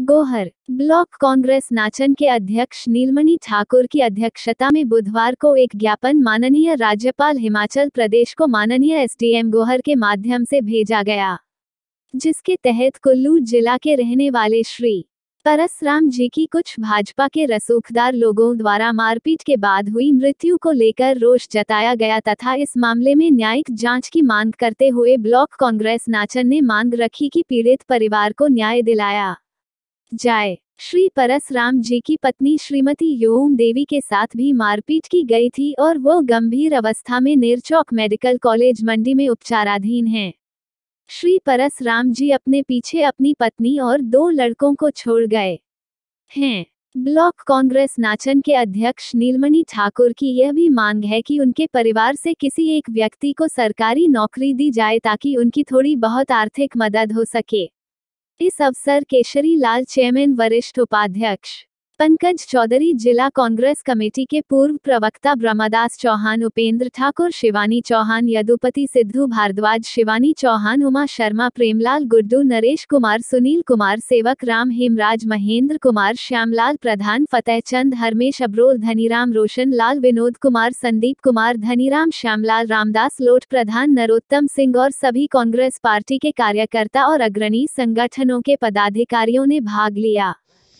Gohar block Congress नाचन के अध्यक्ष नीलमणि ठाकुर की अध्यक्षता में बुधवार को एक ज्ञापन माननीय राज्यपाल हिमाचल प्रदेश को माननीय एसडीएम गोहर के माध्यम से भेजा गया, जिसके तहत कुल्लू जिला के रहने वाले श्री परसराम जी की कुछ भाजपा के रसूखदार लोगों द्वारा मारपीट के बाद हुई मृत्यु को लेकर रोष जताया गया तथा इस मामले में न्यायिक जांच की मांग करते हुए ब्लॉक कांग्रेस नाचन ने मांग रखी कि पीड़ित परिवार को न्याय दिलाया जाए। श्री परसराम जी की पत्नी श्रीमती योम देवी के साथ भी मारपीट की गई थी और वो गंभीर अवस्था में नेरचौक मेडिकल कॉलेज मंडी में उपचाराधीन हैं। श्री परसराम जी अपने पीछे अपनी पत्नी और 2 लड़कों को छोड़ गए हैं। ब्लॉक कांग्रेस नाचन के अध्यक्ष नीलमणि ठाकुर की यह भी मांग है कि उनके परिवार से किसी एक व्यक्ति को सरकारी नौकरी दी जाए ताकि उनकी थोड़ी बहुत आर्थिक मदद हो सके। इस अवसर केशरी लाल चेयरमैन वरिष्ठ उपाध्यक्ष पंकज चौधरी, जिला कांग्रेस कमेटी के पूर्व प्रवक्ता ब्रह्मदास चौहान, उपेंद्र ठाकुर, शिवानी चौहान, यदुपति सिद्धू भारद्वाज, शिवानी चौहान, उमा शर्मा, प्रेमलाल गुड्डू, नरेश कुमार, सुनील कुमार, सेवक राम, हेमराज, महेंद्र कुमार, श्यामलाल प्रधान, फतेहचंद, हरमेश अब्रोल, धनीराम, रोशन लाल, विनोद कुमार, संदीप कुमार, धनीराम, श्यामलाल, रामदास लोट प्रधान, नरोत्तम सिंह और सभी कांग्रेस पार्टी के कार्यकर्ता और अग्रणी संगठनों के पदाधिकारियों ने भाग लिया।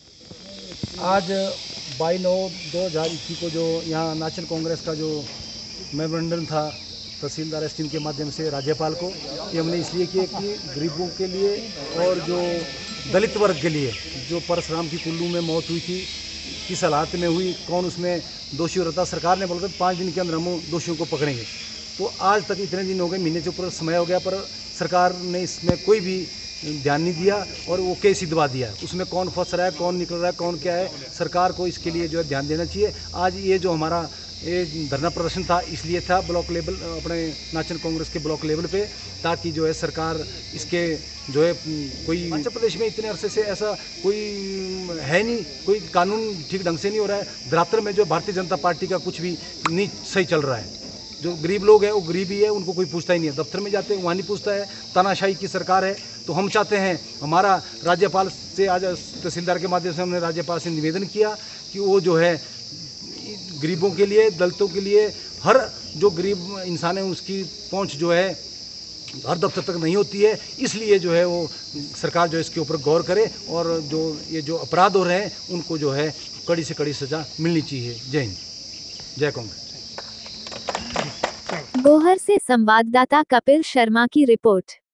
आज 22/9/2021 को जो यहाँ नाचन कांग्रेस का जो मेमोरेंडम था तहसीलदार एसडीएम के माध्यम से राज्यपाल को, ये हमने इसलिए किया कि गरीबों के लिए और जो दलित वर्ग के लिए जो परसराम की कुल्लू में मौत हुई थी, किस हालात में हुई, कौन उसमें दोषी रहता, सरकार ने बोला था 5 दिन के अंदर हम दोषियों को पकड़ेंगे। तो आज तक इतने दिन हो गए, महीने से ऊपर समय हो गया, पर सरकार ने इसमें कोई भी ध्यान नहीं दिया और वो केस ही दबा दिया। उसमें कौन फंस रहा है, कौन निकल रहा है, कौन क्या है, सरकार को इसके लिए जो है ध्यान देना चाहिए। आज ये जो हमारा ये धरना प्रदर्शन था, इसलिए था ब्लॉक लेवल, अपने नाचन कांग्रेस के ब्लॉक लेवल पे, ताकि जो है सरकार इसके जो है कोई मध्य प्रदेश में इतने अरसे से ऐसा कोई है नहीं, कोई कानून ठीक ढंग से नहीं हो रहा है। धरातल में जो भारतीय जनता पार्टी का कुछ भी नहीं सही चल रहा है। जो गरीब लोग हैं वो गरीब ही है, उनको कोई पूछता ही नहीं है। दफ्तर में जाते हैं वहाँ नहीं पूछता है, तानाशाही की सरकार है। तो हम चाहते हैं, हमारा राज्यपाल से आज तहसीलदार के माध्यम से हमने राज्यपाल से निवेदन किया कि वो जो है गरीबों के लिए, दलितों के लिए, हर जो गरीब इंसान है उसकी पहुँच जो है हर दफ्तर तक नहीं होती है। इसलिए जो है वो सरकार जो इसके ऊपर गौर करे और जो ये जो अपराध हो रहे हैं उनको जो है कड़ी से कड़ी सज़ा मिलनी चाहिए। जय हिंद, जय कांग्रेस। गोहर से संवाददाता कपिल शर्मा की रिपोर्ट।